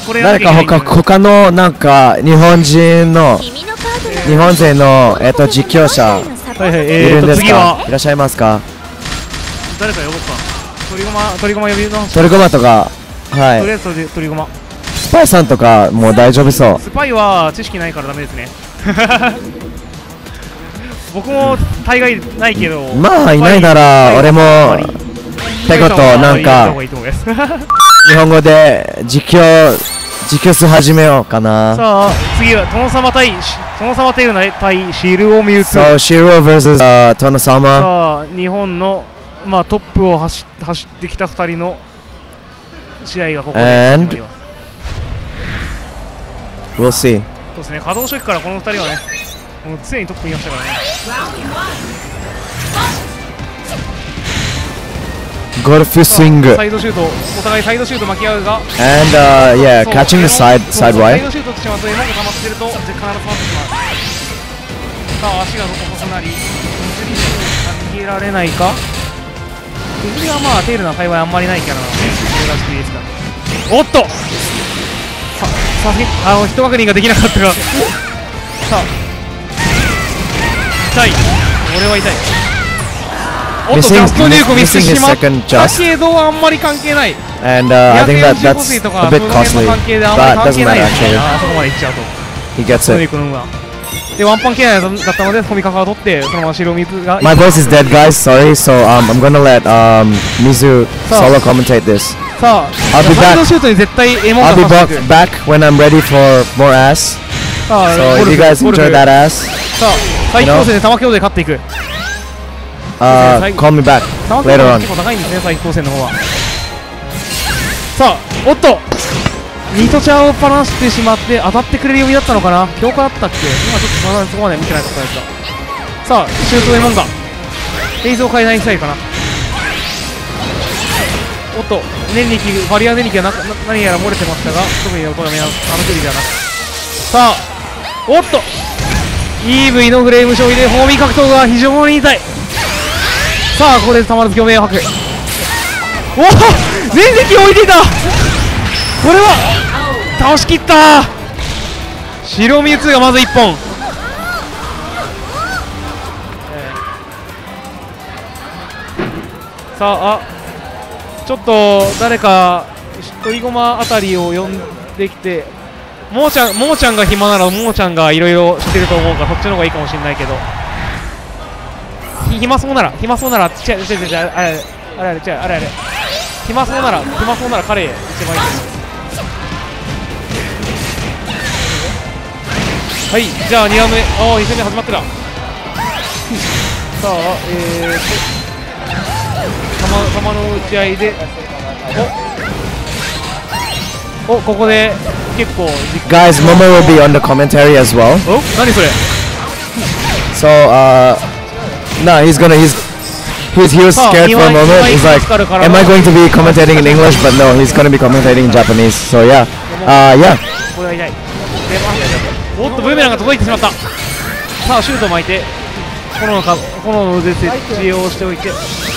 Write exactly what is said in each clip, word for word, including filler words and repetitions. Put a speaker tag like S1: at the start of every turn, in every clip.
S1: これ
S2: 誰か他他のなんか日本人の日本勢のえっと実況者いるんですか？いらっしゃいますか？
S1: 誰か呼ぼうか。鳥駒鳥駒呼びの。
S2: 鳥駒とかはい。
S1: とりあえず鳥駒。
S2: スパイさんとかもう大丈夫そう。
S1: スパイは知識ないからダメですね。僕も大概ないけど。
S2: まあいないなら俺もってことなんか日本語で実況実況す始めようかな。
S1: さあ次は殿様対殿様テイル対シルオミュウツ。
S2: そうシルオ ブイエス 殿様。
S1: さあ日本のまあトップを走走ってきたふたりの試合がここで始まります。
S2: We'll see。
S1: そうですね、稼働初期からこのふたりはね、もう常にトップにいましたからね。
S2: ゴルフスイング。
S1: サイドシュート、お互いサイドシュート巻き合うが。
S2: And uh, yeah, catching the side side
S1: サ
S2: wide。
S1: イドシュートってしまうとエモが溜まってると必ず溜まってしまう。さあ足が細くなり、崩りを逃げられないか。崩りはまあテールな幸いあんまりないキャラなので、それが好きですから。おっと。ささすがにあの一確認ができなかったが。さあ。痛い。俺は痛い。おっと、ジャストニュークミスしてしまったけどあんまり関係ない。
S2: And uh, I think that that's a bit costly, but doesn't matter actually.
S1: あそこまでいっちゃうと。
S2: He gets it.
S1: で、ワンパン系内だったので、富川が取って、そのまま白水が。
S2: My voice is dead, guys. Sorry. So um, I'm gonna let um Mizu solo commentate this.
S1: さあ、
S2: I'll be back. I'll be back when I'm ready for more ass. So if you guys enjoy that ass,
S1: さあ、最高戦で玉強で勝っていく。
S2: Uh, call me back later on.
S1: 結構高いんですね、最高戦の方は。さあ、おっとミトちゃんをパラしてしまって当たってくれる読みだったのかな。強化あったっけ。今ちょっとまだそこまで見てなかったですが。さあ、シュートエモンガ映像変えないスタイルかな。おっと、念力バリア念力がな何やら漏れてましたが、特に音が見あの距離ではなく。さあ、おっと イーブイ のフレーム勝利でホーミー格闘が非常に痛い。さあここでたまらず共鳴を吐く。おお全敵を置いていた。これは倒しきった。白ミュウツーがまずいっぽん。さああちょっと誰か鳥駒あたりを呼んできて、もーちゃんもーちゃんが暇ならもーちゃんがいろいろ知ってると思うからそっちの方がいいかもしれないけど、暇そうなら暇そうなら違う違う違うあれあれあれ違うあれあれ暇そうなら暇そうなら彼一番いいと思います。はい、じゃあにラウンド目、ああに戦目始まってた。さあえーと球の打ち合いでおおここで結構
S2: Guys, Momo will be on the commentary as well.
S1: お何それ。
S2: So uh no, he's gonna he's he's he was scared for a moment. He's like, am I going to be commentating in English? But no, he's gonna be commentating in Japanese. So yeah, uh yeah.
S1: これは痛い。おっとブーメランが届いてしまった。さあシュートを巻いて炎のか炎の腕設置をしておいて、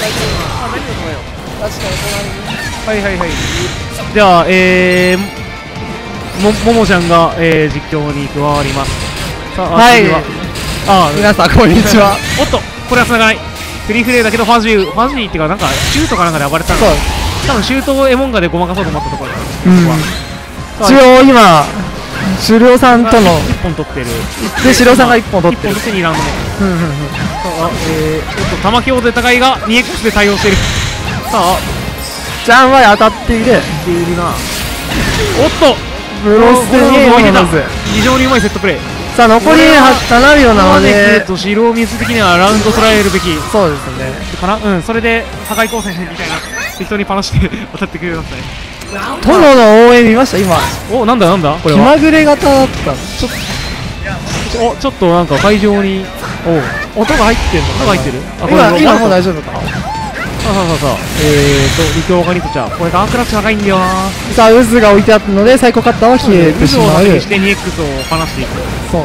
S1: はいはいはい。ではえーもももちゃんが、えー、実況に加わります。さあはい、あ
S3: 皆さんこんにちは。
S1: おっとこれは繋がない。フリーフレーだけどファジーファジーっていうかなんかシュートかなんかで暴れたの。多分シュートをエモンガでごまかそうと思ったところだ。
S3: 一応今狩猟さんとの
S1: いっぽん取ってる
S3: で狩猟さんがいっぽん取ってる。
S1: いっぽん取ってにラウンド目。うんうんうん。さあえーちょっと玉強で高いが にエックス で対応している。さあ
S3: ジャンは当たっている。
S1: っているな。おっと
S3: ブロスに置いてた。
S1: 非常にうまいセットプレー。
S3: さあ残りななびょうなので
S1: 白水的にはラウンド捉えるべき。
S3: そうですね
S1: かな。うん、それで破壊光線みたいな適当にパナして渡ってくれるんですね。
S3: 殿の応援見ました今。
S1: おなんだなんだこれは
S3: 気まぐれ型だった。
S1: ちょっとおちょっとなんか会場に
S3: お音が入ってるの。
S1: 音が入ってる。
S3: 今今もう大丈夫か。
S1: さあさあさあえーとリキョウガニトちゃんこれガークラッシュ高いんだよな。
S3: さあ渦が置いてあったのでサイコカッターは消えてしまう。
S1: 渦を先にして にエックス を離していく。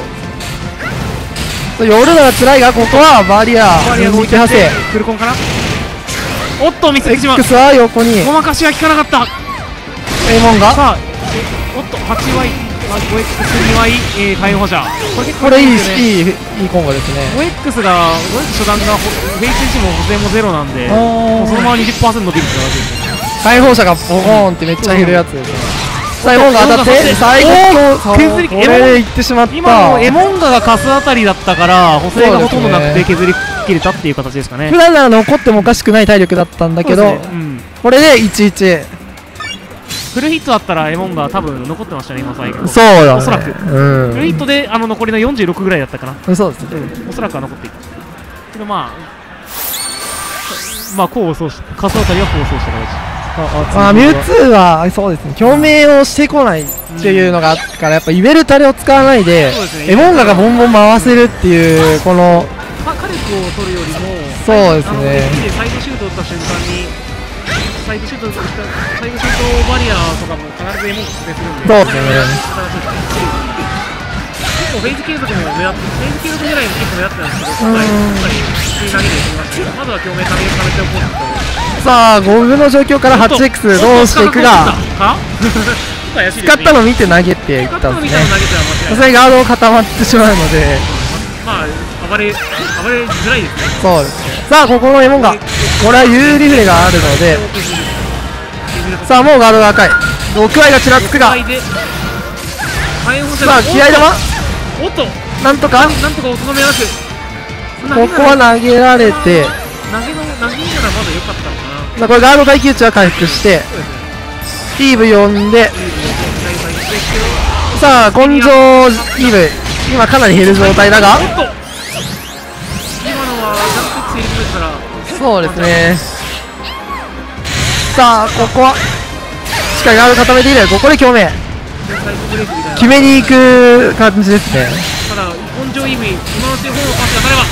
S3: そう夜なら辛いがここはバリア
S1: バリアが置いてあってフルコンかな。おっと見つけてしまう。
S3: X は横に
S1: ごまかしは効かなかった。
S3: エモンが
S1: さあおっと はちワイ、まあ、ごエックスにワイ、えー、火炎放射、これ結構
S3: これいい
S1: ですよね。
S3: いいいいコンボですね。
S1: ごエックス がごエックス 初段がフェイス いちも補正もゼロなんで、
S3: あー
S1: もうそのまま にじゅっパーセント 伸びるって感じですね。
S3: 解放射がボコーンってめっちゃ減るやつですね。さあエモンガ当たって最後
S1: 削り
S3: これでいってしまった。
S1: 今のエモンガが貸すあたりだったから補正がほとんどなくて削り切れたっていう形ですかね。
S3: 普段なら残ってもおかしくない体力だったんだけど、
S1: そうですね、うん、
S3: これでいちいち。
S1: フルヒットだったらエモンガ多分残ってましたね、今最後。
S3: そうだね、
S1: おそらく、
S3: うん、
S1: フルヒットであの残りのよんじゅうろくぐらいだったかな。
S3: そうですね、
S1: おそらくは残っていたけど、まあまあ功を奏し貸すあたりは功を奏した形。
S3: まあ、ミュウツーはそうですね、共鳴をしてこないっていうのがあってから、やっぱイベルタレを使わないで、
S1: ね、
S3: エモンガがボンボン回せるっていう、この
S1: 火力を取るよりも、
S3: そうですね、
S1: サイドシュートを打った瞬間に、サイドシュートを打ったサイドシュートバリアとかも必ずエモンガ発生するんで、
S3: そうですね、
S1: 結構フェイズ継続も目立って、フェイズ継続ぐらいも結構目立ってたんですけど、今回、やっぱり普通に投げていきましたけど、まずは共鳴ためためておこうと。さ
S3: あ、五分の状況から はちエックス どうしていくが、使ったの見て投げていったんですね。さすがにガードを固まってしまうので、
S1: まあ、暴れ、暴れづらいですね。
S3: そうですね。さあ、ここのエモンガ、これは有利フレがあるので、さあ、もうガードが赤い。ろくワイがちらつくが、さあ、気合玉、
S1: おっと、
S3: なんとか、
S1: なんとかおとどめなく、
S3: ここは投げられて、
S1: 投げの、投げならまだ良かったのかな。
S3: さあ、これガード耐久値は回復して、イーブ呼んで、さあ、根性イーブ、今かなり減る状態だが、
S1: 今のはジャンプしているですから、
S3: そうですね。さあ、ここは、しっかりガード固めている、ここで共鳴、決めに行く感じですね。
S1: ただ、根性イーブ、今のうちに本をパスが当たれば、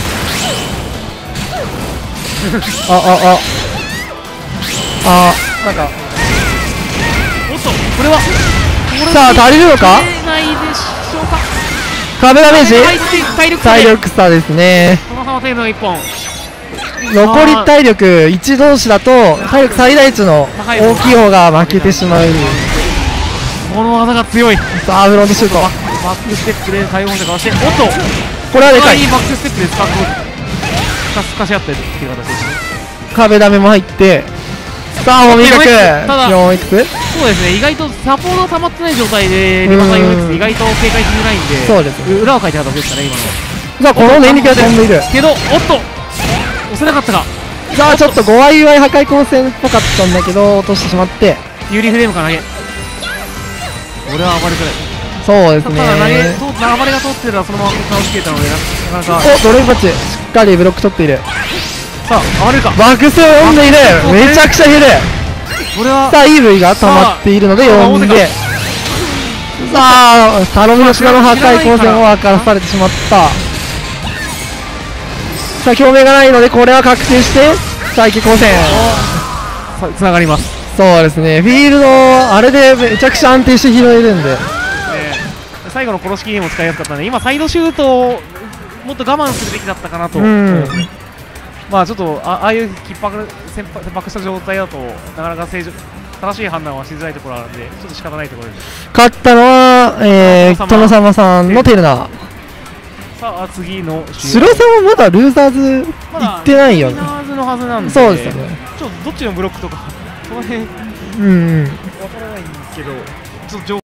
S3: あ、あ、あ。あー、なんか
S1: おっと、これは
S3: さあ足りるのか、
S1: ないでしょうか。
S3: 壁ダメージ、
S1: 体力
S3: 体力差ですね。
S1: このまま程度のいっぽん、
S3: 残り体力いち同士だと体力最大値の大きい方が負けてしまう。
S1: この技が強い。
S3: さあフロントシュート、
S1: バックステップで対応してかわして、おっと、
S3: これはでかい。
S1: いいバックステップでスカスカし合ってっていう形ですね。
S3: 壁ダメも入って、さあもみかく よんエックス、
S1: そうですね、意外とサポートが溜まってない状態でリバサイ よんエックス って意外と警戒しづらいんで、
S3: そうです、
S1: 裏をかいた形でしたね、今の。
S3: さあこの念力が飛んでいる
S1: けど、おっと、押せなかったか。
S3: さあちょっとごワイワイ破壊光線っぽかったんだけど落としてしまって、
S1: 有利フレームから投げ、俺は暴れづらい。
S3: そうですね、
S1: ただ投げと暴れが通ってたらそのまま倒しきれたので、なかなか。
S3: お、ドレインパッチしっかりブロック取っている。
S1: さあ暴れるか、
S3: 爆走を読んでいる、めちゃくちゃ減る。
S1: これは
S3: さあ イーブイ が溜まっているので呼んで、さあ頼みの品の破壊光線を分からされてしまった。さあ共鳴がないのでこれは確定して再起光線
S1: つながります。
S3: そうですね、フィールドあれでめちゃくちゃ安定して拾えるんで、
S1: えー、最後の殺し切りも使いやすかったので、今サイドシュートをもっと我慢するべきだったかなと。まあちょっと あ, ああいう緊迫切迫した状態だとなかなか正常正しい判断はしづらいところがあるんで、ちょっと仕方ないところです。
S3: 勝ったのは、えー、殿様さんのテルナ。
S1: さあ次の
S3: 白さんはまだルーザーズ行ってないよね。
S1: ルーザーズのはずなんで、
S3: そうですよね。
S1: ちょっとどっちのブロックとかその辺
S3: うんうん
S1: わからないんですけど、ちょっと情報